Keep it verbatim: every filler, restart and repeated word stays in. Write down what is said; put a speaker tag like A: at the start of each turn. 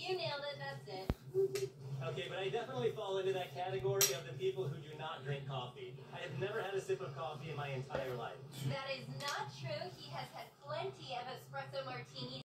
A: You nailed it, that's it.
B: Okay, but I definitely fall into that category of the people who do not drink coffee. I have never had a sip of coffee in my entire life.
A: That is not true. He has had plenty of